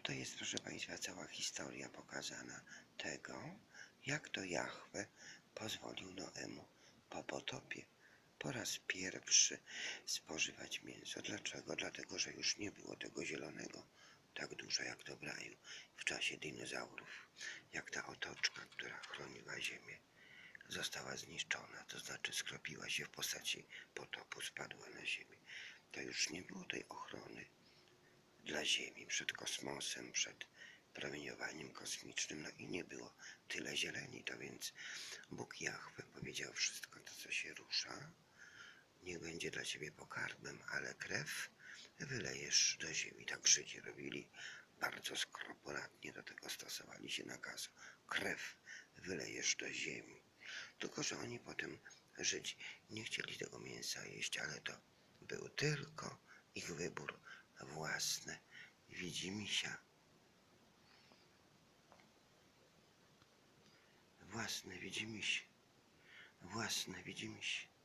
Oto jest, proszę Państwa, cała historia pokazana tego, jak to Jahwe pozwolił Noemu po potopie po raz pierwszy spożywać mięso. Dlaczego? Dlatego, że już nie było tego zielonego tak dużo jak to w raju w czasie dinozaurów. Jak ta otoczka, która chroniła ziemię, została zniszczona, to znaczy skropiła się w postaci potopu, spadła na ziemię. To już nie było tej ochrony dla Ziemi przed kosmosem, przed promieniowaniem kosmicznym, no i nie było tyle zieleni. To więc Bóg Jahwe powiedział: wszystko to, co się rusza, niech będzie dla ciebie pokarmem, ale krew wylejesz do ziemi. Tak Żydzi robili bardzo skrupulatnie, do tego stosowali się nakazu. Krew wylejesz do ziemi. Tylko że oni potem, Żydzi, nie chcieli tego mięsa jeść, ale to był tylko ich wybór własny. Widzimisię. Własne widzimisię. Własne widzimisię.